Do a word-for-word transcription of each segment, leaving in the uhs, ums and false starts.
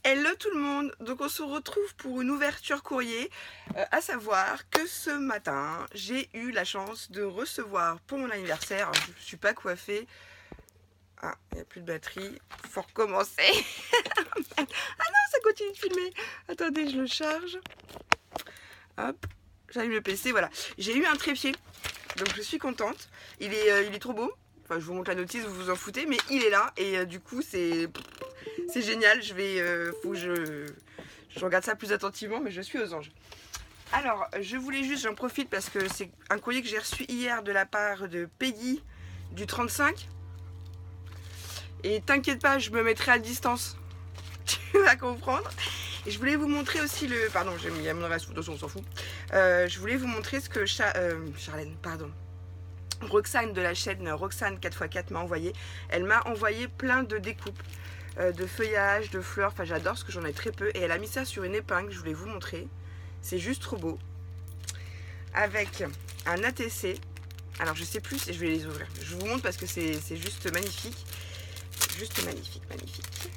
Hello tout le monde, donc on se retrouve pour une ouverture courrier, euh, à savoir que ce matin j'ai eu la chance de recevoir pour mon anniversaire, je ne suis pas coiffée, ah il n'y a plus de batterie, faut recommencer, ah non ça continue de filmer, attendez je le charge, hop, j'allume le P C, voilà, j'ai eu un trépied, donc je suis contente, il est, euh, il est trop beau, enfin je vous montre la notice, vous vous en foutez, mais il est là et euh, du coup c'est... C'est génial, je vais, euh, faut que je, je regarde ça plus attentivement, mais je suis aux anges. Alors, je voulais juste, j'en profite parce que c'est un courrier que j'ai reçu hier de la part de Peggy du trente-cinq. Et t'inquiète pas, je me mettrai à distance. Tu vas comprendre. Et je voulais vous montrer aussi le... Pardon, j'ai mis à mon adresse, de toute façon on s'en fout. Euh, je voulais vous montrer ce que Cha... euh, Charlène, pardon. Roxane de la chaîne Roxane quatre par quatre m'a envoyé. Elle m'a envoyé plein de découpes. De feuillage, de fleurs, enfin j'adore parce que j'en ai très peu et elle a mis ça sur une épingle, je voulais vous montrer, c'est juste trop beau, avec un A T C, alors je sais plus si je vais les ouvrir, je vous montre parce que c'est juste magnifique, juste magnifique, magnifique,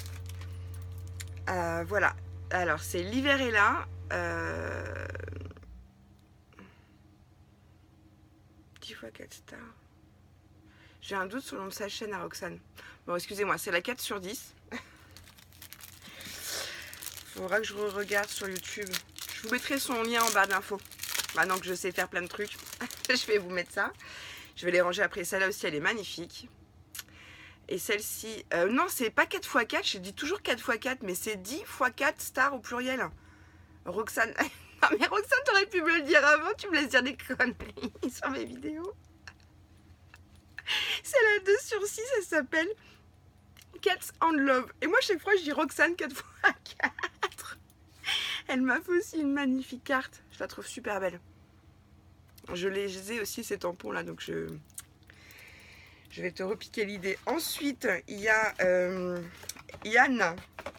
euh, voilà, alors c'est l'hiver est là, euh... dix fois quatre stars. J'ai un doute sur le nom de sa chaîne à Roxane. Bon, excusez-moi, c'est la quatre sur dix. Faudra que je regarde sur YouTube. Je vous mettrai son lien en barre d'infos. Maintenant que je sais faire plein de trucs, je vais vous mettre ça. Je vais les ranger après. Celle-là aussi, elle est magnifique. Et celle-ci... Euh, non, c'est pas quatre fois quatre. Je dis toujours quatre fois quatre, mais c'est dix fois quatre stars au pluriel. Roxane... Non, mais Roxane, t'aurais pu me le dire avant. Tu me laisses dire des conneries sur mes vidéos. C'est la deux sur six, elle s'appelle Cats and Love. Et moi, chaque fois, je dis Roxane quatre fois quatre. Elle m'a fait aussi une magnifique carte. Je la trouve super belle. Je les ai aussi, ces tampons là, donc je, je vais te repiquer l'idée. Ensuite, il y a euh, Yann,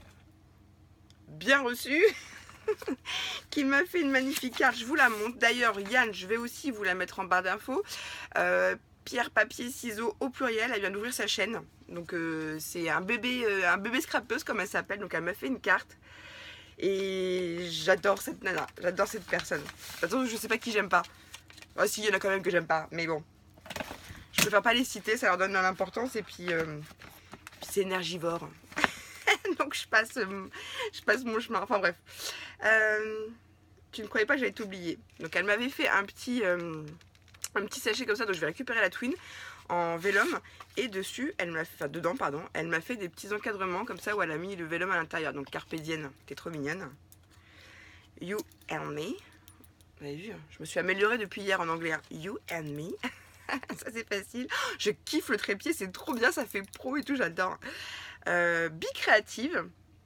bien reçu, qui m'a fait une magnifique carte. Je vous la montre. D'ailleurs, Yann, je vais aussi vous la mettre en barre d'infos. Euh, Pierre, papier, ciseaux au pluriel. Elle vient d'ouvrir sa chaîne. Donc euh, c'est un bébé, euh, un bébé scrapeuse comme elle s'appelle. Donc elle m'a fait une carte. Et j'adore cette nana. J'adore cette personne. De toute façon, je sais pas qui j'aime pas. Ah si, il y en a quand même que j'aime pas. Mais bon. Je préfère pas les citer. Ça leur donne de l'importance. Et puis, euh, puis c'est énergivore. Donc je passe, euh, je passe mon chemin. Enfin bref. Euh, tu ne croyais pas que j'allais t'oublier. Donc elle m'avait fait un petit... Euh, un petit sachet comme ça, donc je vais récupérer la Twin en vélum et dessus elle m'a fait, enfin dedans pardon, elle m'a fait des petits encadrements comme ça où elle a mis le vélum à l'intérieur, donc carpe diem, t'es trop mignonne. You and me, vous avez vu, je me suis améliorée depuis hier en anglais, hein. You and me, ça c'est facile, je kiffe le trépied, c'est trop bien, ça fait pro et tout, j'adore. euh, Be Creative.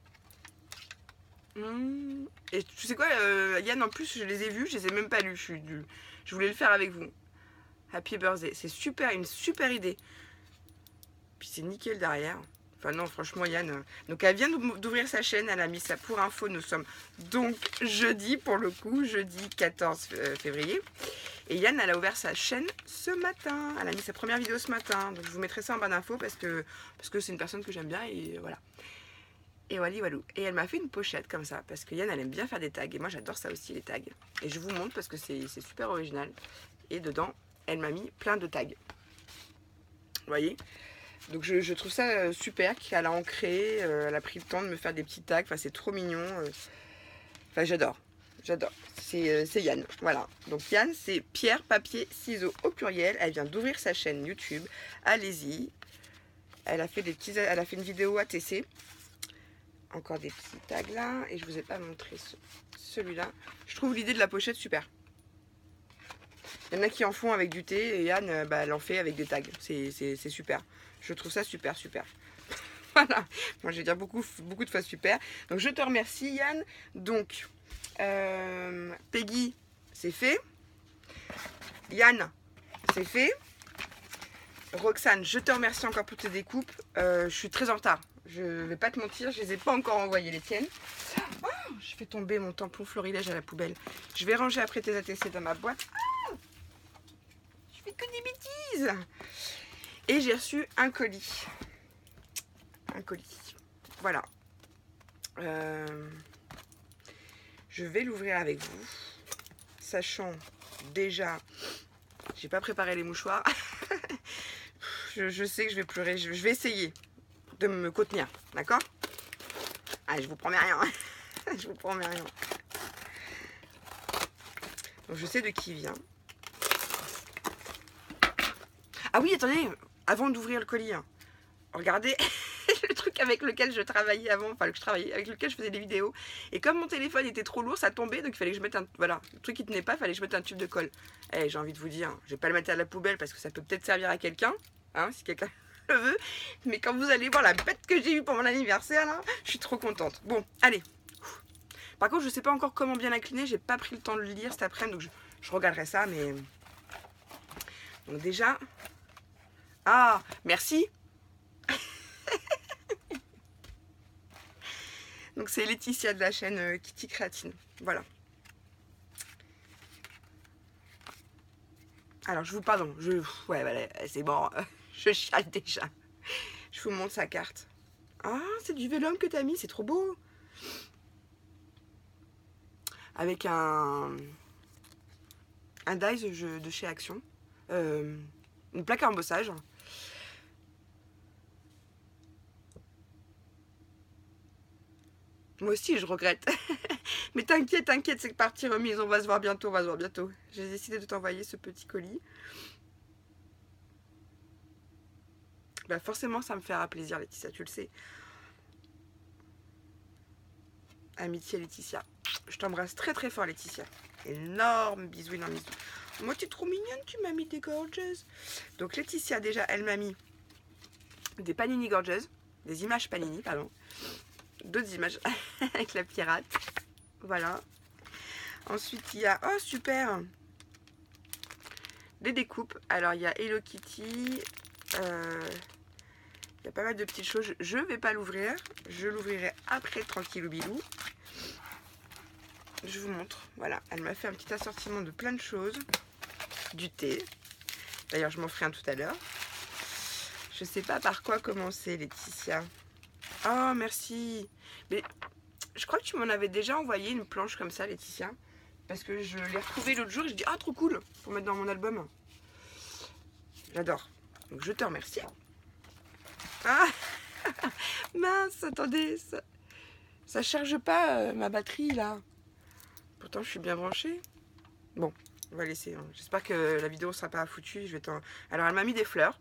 Mmh. Et tu sais quoi, euh, Yann, en plus je les ai vus, je les ai même pas lus, je, suis du... je voulais le faire avec vous. Happy birthday, c'est super, une super idée. Puis c'est nickel derrière. Enfin non, franchement Yann. Donc elle vient d'ouvrir sa chaîne, elle a mis ça pour info. Nous sommes donc jeudi pour le coup, jeudi quatorze février. Et Yann, elle a ouvert sa chaîne ce matin. Elle a mis sa première vidéo ce matin. Donc je vous mettrai ça en bas d'infos parce que parce que c'est une personne que j'aime bien et voilà. Et voilà, voilà. Et elle m'a fait une pochette comme ça parce que Yann, elle aime bien faire des tags et moi j'adore ça aussi les tags. Et je vous montre parce que c'est super original. Et dedans, elle m'a mis plein de tags. Vous voyez? Donc je, je trouve ça super qu'elle a ancré, euh, elle a pris le temps de me faire des petits tags. Enfin, c'est trop mignon. Euh. Enfin, j'adore. J'adore. C'est euh, Yann. Voilà. Donc Yann, c'est Pierre, papier, ciseaux au pluriel. Elle vient d'ouvrir sa chaîne YouTube. Allez-y. Elle a fait des petits, elle a fait une vidéo A T C. Encore des petits tags là. Et je vous ai pas montré ce, celui-là. Je trouve l'idée de la pochette super. Il y en a qui en font avec du thé et Yann, bah, elle en fait avec des tags. C'est super. Je trouve ça super, super. Voilà. Moi, je vais dire beaucoup, beaucoup de fois super. Donc, je te remercie, Yann. Donc, euh, Peggy, c'est fait. Yann, c'est fait. Roxane, je te remercie encore pour tes découpes. Euh, je suis très en retard. Je vais pas te mentir, je les ai pas encore envoyées les tiennes. Oh, je fais tomber mon tampon florilège à la poubelle. Je vais ranger après tes A T C dans ma boîte. Ah, je fais que des bêtises. Et j'ai reçu un colis. Un colis. Voilà. Euh, je vais l'ouvrir avec vous, sachant déjà, j'ai pas préparé les mouchoirs. je, je sais que je vais pleurer, je, je vais essayer de me contenir, d'accord? Ah, je vous promets rien. Je vous promets rien. Donc je sais de qui il vient. Ah oui, attendez, avant d'ouvrir le colis, hein, regardez le truc avec lequel je travaillais avant, enfin que je travaillais, avec lequel je faisais des vidéos. Et comme mon téléphone était trop lourd, ça tombait, donc il fallait que je mette un, voilà, le truc qui tenait pas, il fallait que je mette un tube de colle. Eh, j'ai envie de vous dire, je vais pas le mettre à la poubelle parce que ça peut peut-être servir à quelqu'un, hein, si quelqu'un le veut. Mais quand vous allez voir la bête que j'ai eue pour mon anniversaire, là, je suis trop contente. Bon, allez. Par contre, je sais pas encore comment bien l'incliner, j'ai pas pris le temps de le lire cet après-midi, donc je, je regarderai ça, mais... Donc déjà... Ah, merci. Donc c'est Laetitia de la chaîne euh, Kitty Créatine. Voilà. Alors je vous pardon, je ouais voilà, c'est bon, je chiale déjà. Je vous montre sa carte. Ah, c'est du vélum que t'as mis, c'est trop beau. Avec un un dies de chez Action, euh, une plaque à embossage. Moi aussi, je regrette. Mais t'inquiète, t'inquiète, c'est partie remise. On va se voir bientôt, on va se voir bientôt. J'ai décidé de t'envoyer ce petit colis. Bah forcément, ça me fera plaisir, Laetitia, tu le sais. Amitié, Laetitia. Je t'embrasse très très fort, Laetitia. Énorme bisou, énorme bisou. Moi, tu es trop mignonne, tu m'as mis des gorgeous. Donc, Laetitia, déjà, elle m'a mis des panini gorgeous. Des images panini, pardon. D'autres images avec la pirate. Voilà. Ensuite, il y a... Oh, super! Des découpes. Alors, il y a Hello Kitty. Euh, il y a pas mal de petites choses. Je ne vais pas l'ouvrir. Je l'ouvrirai après, tranquillou bilou. Je vous montre. Voilà. Elle m'a fait un petit assortiment de plein de choses. Du thé. D'ailleurs, je m'en ferai un tout à l'heure. Je sais pas par quoi commencer, Laetitia. Oh, merci. Mais je crois que tu m'en avais déjà envoyé une planche comme ça, Laetitia. Parce que je l'ai retrouvée l'autre jour et je dis, ah, trop cool, pour mettre dans mon album. J'adore. Donc, je te remercie. Ah, mince, attendez, ça, ça charge pas euh, ma batterie, là. Pourtant, je suis bien branchée. Bon, on va laisser. Hein. J'espère que la vidéo sera pas foutue. Je vais t'en... Alors, elle m'a mis des fleurs.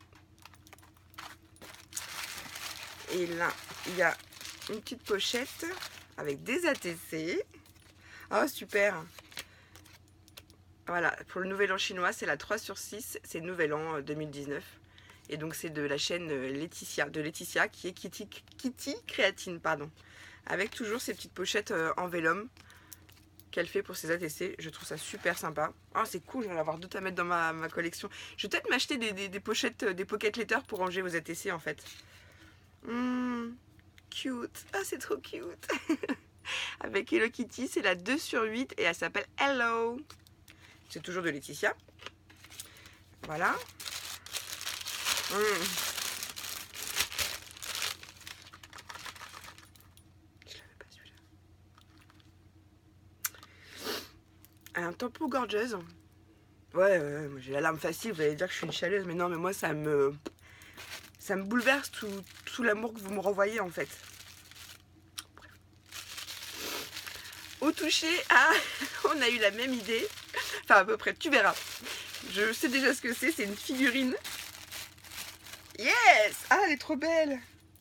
Et là, il y a une petite pochette avec des A T C. Oh, super. Voilà, pour le Nouvel An chinois, c'est la trois sur six. C'est le Nouvel An deux mille dix-neuf. Et donc, c'est de la chaîne Laetitia, de Laetitia, qui est Kitty, Kitty Créatine, pardon. Avec toujours ces petites pochettes en vélum qu'elle fait pour ses A T C. Je trouve ça super sympa. Oh, c'est cool, je vais en avoir d'autres à mettre dans ma, ma collection. Je vais peut-être m'acheter des, des, des pochettes, des pocket letters pour ranger vos A T C, en fait. Mmh, cute. Ah, c'est trop cute. Avec Hello Kitty, c'est la deux sur huit et elle s'appelle Hello. C'est toujours de Laetitia. Voilà. Mmh. Je l'avais pas celui-là. Un tampon gorgeuse. Ouais, ouais, moi j'ai la larme facile, vous allez dire que je suis une chaleuse, mais non, mais moi ça me... Ça me bouleverse tout, tout l'amour que vous me renvoyez en fait. Bref. Au toucher, ah, on a eu la même idée. Enfin à peu près, tu verras. Je sais déjà ce que c'est, c'est une figurine. Yes! Ah, elle est trop belle.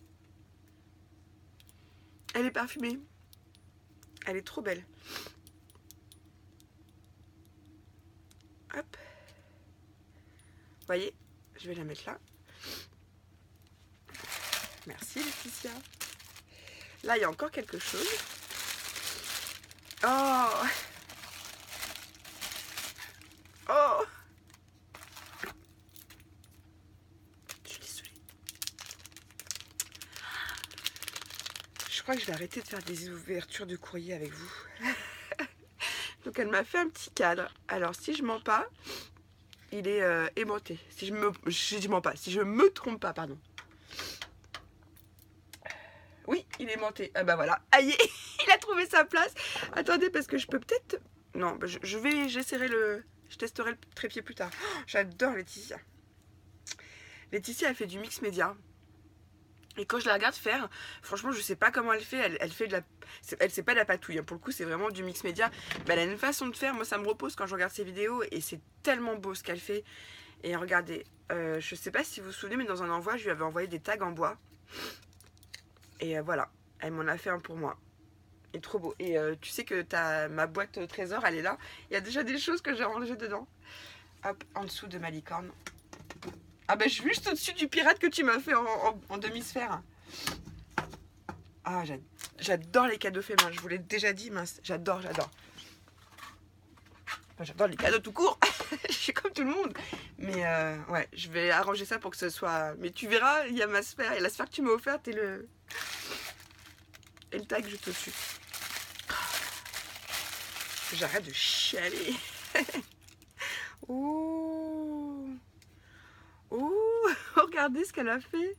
Elle est parfumée. Elle est trop belle. Hop. Vous voyez, je vais la mettre là. Merci Laetitia. Là, il y a encore quelque chose. Oh! Oh! Je suis désolée. Je crois que je vais arrêter de faire des ouvertures de courrier avec vous. Donc, elle m'a fait un petit cadre. Alors, si je mens pas, il est euh, aimanté. Si je me, je, je mens pas, si je me trompe pas, pardon. Oui, il est commenter. Ah bah voilà, aïe, il a trouvé sa place. Attendez, parce que je peux peut-être... Non, bah je, je vais, j'essaierai le... Je testerai le trépied plus tard. Oh, j'adore Laetitia. Laetitia, elle fait du mix média. Et quand je la regarde faire, franchement, je sais pas comment elle fait. Elle, elle fait de la... Elle sait pas de la patouille. Pour le coup, c'est vraiment du mix média. Mais elle a une façon de faire. Moi, ça me repose quand je regarde ses vidéos. Et c'est tellement beau ce qu'elle fait. Et regardez, euh, je sais pas si vous vous souvenez, mais dans un envoi, je lui avais envoyé des tags en bois. Et euh, voilà, elle m'en a fait un pour moi. Et trop beau. Et euh, tu sais que t'as ma boîte trésor, elle est là. Il y a déjà des choses que j'ai rangées dedans. Hop, en dessous de ma licorne. Ah ben, je suis juste au-dessus du pirate que tu m'as fait en, en, en demi-sphère. Ah, j'adore les cadeaux faits main. Je vous l'ai déjà dit, mince. J'adore, j'adore. Enfin, j'adore les cadeaux tout court. Je suis comme tout le monde. Mais euh, ouais, je vais arranger ça pour que ce soit... Mais tu verras, il y a ma sphère. Et la sphère que tu m'as offerte et le... Et le tag juste au-dessus. J'arrête de chialer. Oh. Oh. Regardez ce qu'elle a fait.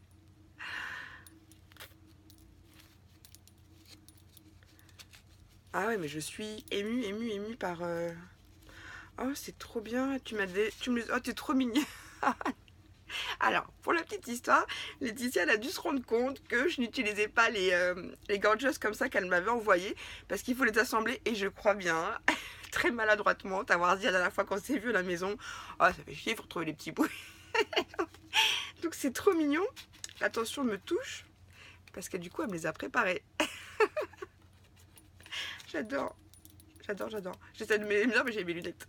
Ah ouais, mais je suis émue, émue, émue par... Euh... Oh, c'est trop bien. Tu m'as des... tu me... Oh, t'es trop mignonne. Alors, pour la petite histoire, Laetitia, elle a dû se rendre compte que je n'utilisais pas les, euh, les gorgeous comme ça qu'elle m'avait envoyé parce qu'il faut les assembler et je crois bien, très maladroitement, t'avoir dit la dernière fois qu'on s'est vu à la maison, oh, ça fait chier, il faut retrouver les petits bouts. Donc c'est trop mignon. Attention, elle me touche parce que du coup, elle me les a préparés. J'adore, j'adore, j'adore. J'essaie de me dire, mais j'ai mes lunettes.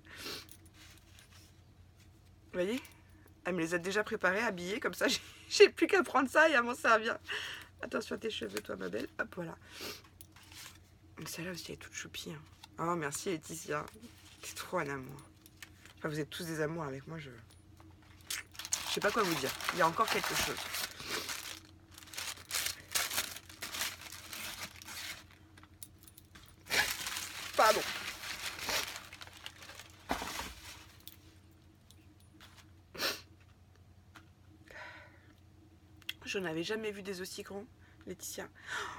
Vous voyez ? Elle me les a déjà préparés, habillés, comme ça j'ai plus qu'à prendre ça et à m'en servir. Attention à tes cheveux, toi ma belle. Hop, voilà. Celle-là aussi, elle est toute choupie. Hein. Oh, merci Laetitia. C'est trop un amour. Enfin, vous êtes tous des amours avec moi, je... Je sais pas quoi vous dire. Il y a encore quelque chose. Pardon. Je n'avais jamais vu des aussi grands, Laetitia.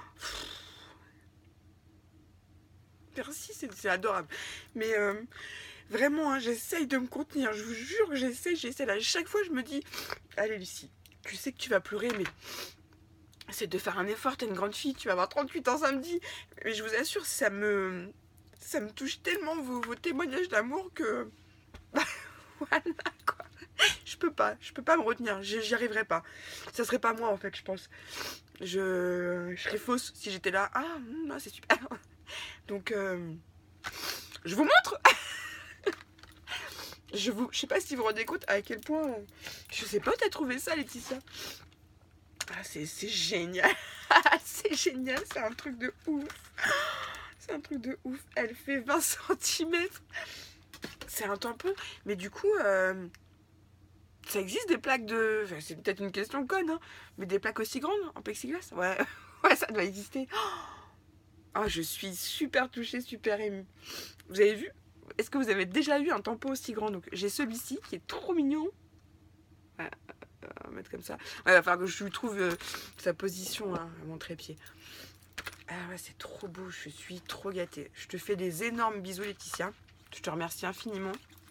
Merci, c'est adorable. Mais euh, vraiment, hein, j'essaye de me contenir. Je vous jure que j'essaye, j'essaie. À chaque fois, je me dis, allez Lucie, tu sais que tu vas pleurer, mais c'est de faire un effort. T'es une grande fille, tu vas avoir trente-huit ans samedi. Mais je vous assure, ça me, ça me touche tellement vos, vos témoignages d'amour que... voilà, quoi. Je peux pas, je peux pas me retenir, j'y arriverai pas. Ça serait pas moi en fait, je pense. Je, je serais fausse si j'étais là. Ah, non, c'est super. Donc, euh, je vous montre. Je vous, je sais pas si vous vous rendez compte à quel point. Je sais pas où t'as trouvé ça, Laetitia. Ah, c'est génial. C'est génial, c'est un truc de ouf. C'est un truc de ouf. Elle fait vingt centimètres. C'est un tampon, mais du coup. Euh, Ça existe des plaques de... Enfin, c'est peut-être une question conne, hein, mais des plaques aussi grandes en plexiglas. Ouais, ouais, ça doit exister. Oh, je suis super touchée, super émue. Vous avez vu? Est-ce que vous avez déjà eu un tampon aussi grand? Donc j'ai celui-ci qui est trop mignon. Ouais, euh, on va mettre comme ça. Ouais, il va falloir que je lui trouve euh, sa position hein, à mon trépied. Ah ouais, c'est trop beau, je suis trop gâtée. Je te fais des énormes bisous, Laetitia. Je te remercie infiniment.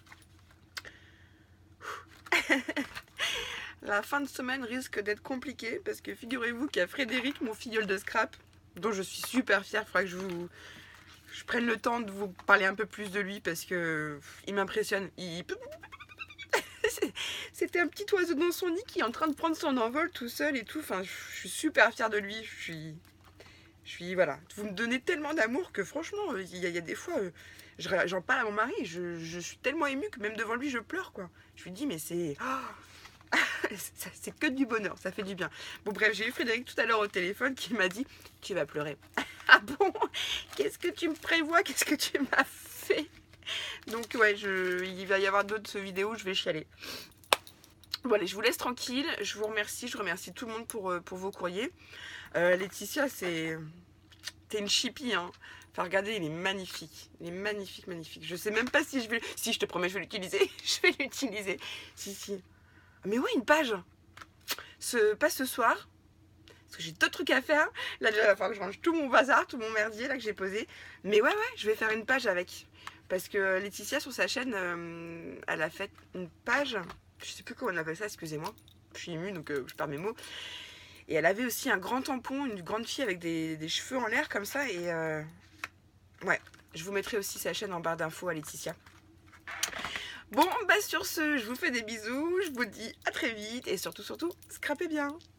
La fin de semaine risque d'être compliquée parce que figurez-vous qu'il y a Frédéric, mon filleul de scrap, dont je suis super fière. Il faudra que je vous je prenne le temps de vous parler un peu plus de lui parce que il m'impressionne. Il... C'était un petit oiseau dans son nid qui est en train de prendre son envol tout seul et tout. Enfin, je suis super fière de lui. Je suis, je suis voilà. Vous me donnez tellement d'amour que franchement, il y, a, il y a des fois, euh, j'en parle à mon mari, je, je suis tellement émue que même devant lui, je pleure quoi. Je lui dis mais c'est oh c'est que du bonheur, ça fait du bien. Bon bref, j'ai eu Frédéric tout à l'heure au téléphone qui m'a dit tu vas pleurer. Ah bon? Qu'est-ce que tu me prévois? Qu'est-ce que tu m'as fait? Donc ouais, je, il va y avoir d'autres vidéos où je vais chialer. Bon allez, je vous laisse tranquille. Je vous remercie, je remercie tout le monde pour, pour vos courriers. Euh, Laetitia, c'est... T'es une chippie, hein. Enfin, regardez, il est magnifique. Il est magnifique, magnifique. Je sais même pas si je vais... Si, je te promets, je vais l'utiliser. Je vais l'utiliser. Si, si. Mais ouais, une page. Ce... Pas ce soir. parce que j'ai d'autres trucs à faire. Là déjà il va falloir que je range tout mon bazar, tout mon merdier là que j'ai posé. Mais ouais ouais, je vais faire une page avec. Parce que Laetitia sur sa chaîne, euh, elle a fait une page, je sais plus comment on appelle ça, excusez-moi. Je suis émue donc euh, je perds mes mots. Et elle avait aussi un grand tampon, une grande fille avec des, des cheveux en l'air comme ça. Et euh, ouais, je vous mettrai aussi sa chaîne en barre d'infos à Laetitia. Bon, bah sur ce, je vous fais des bisous, je vous dis à très vite et surtout, surtout, scrapez bien.